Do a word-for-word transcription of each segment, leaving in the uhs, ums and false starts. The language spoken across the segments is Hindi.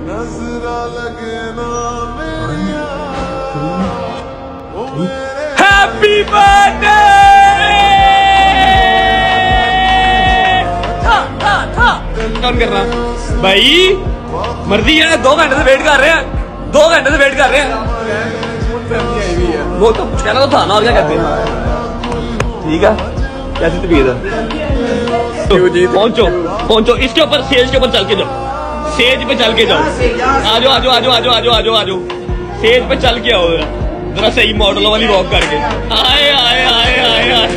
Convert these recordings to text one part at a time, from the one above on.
Happy birthday. कौन कर रहा भाई? मर्जी है, दो घंटे से वेट कर रहे हैं, दो घंटे से वेट कर रहे हैं। वो तो कहना तो था ना, और क्या कहते हैं। ठीक है, कैसी तबीयत है? पहुंचो पहुंचो, इसके ऊपर स्टेज के ऊपर चल के जाओ, स्टेज पे चल के जाओ। आजो आजो आजो आजो आजो आजो आजो स्टेज पे चल के आओ जरा सही मॉडलों वाली वॉक करके। आए आए आए आए आए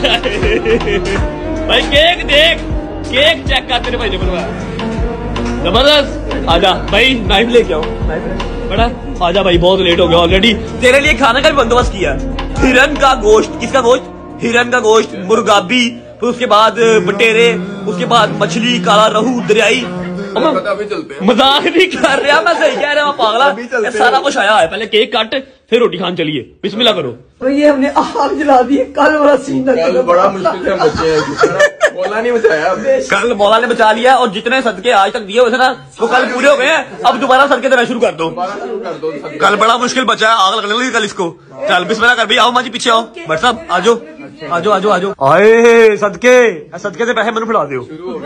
भाई, केक देख, केक चेक कर तेरे भाई ने बनवाया, जबरदस्त। आजा भाई, नाइफ लेके आओ, बड़ा आजा भाई, बहुत लेट हो गया ऑलरेडी। तेरे लिए खाने का भी बंदोबस्त किया, हिरन का गोश्त। किसका गोश्त? हिरन का गोश्त, मुर्गाबी, फिर उसके बाद बटेरे, उसके बाद मछली, काला रहू, दरियाई। मजाक नहीं कर रहा मैं, सही कह रहा हूँ पागला, सारा कुछ आया है। पहले केक काट, फिर रोटी खान चलिए, बिस्मिल्लाह करो। तो ये हमने आग जला दी। कल बड़ा सीन था, कल बड़ा मुश्किल से बचे हैं, मौला नहीं बचाया। कल मौला ने बचा लिया, और जितने सदके आज तक दिए हुए थे ना, वो कल पूरे हो गए हैं। अब दोबारा सदके देना शुरू कर दो। कल बड़ा मुश्किल बचा है, आग लगने लगी कल इसको। चल बिस्मिल्लाह कर भाई, आओ माजी पीछे आओ, भट्ट साहब आजो आजो आजो आजो। आए सदके, सदके से पैसे मैंने फड़ा दो।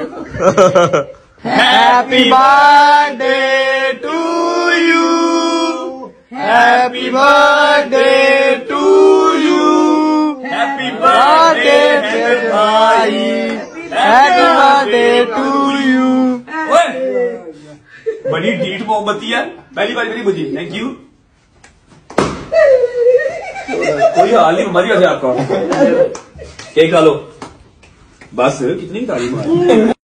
Happy birthday to you, happy birthday to you, happy birthday भाई, हैप्पी बर्थडे टू यू। बड़ी डीठ मोमबत्ती है, पहली बार मेरी बुझी। Thank you. कोई हाल नहीं हमारी वजह आपका। केक खा लो बस, कितनी तारीफ है।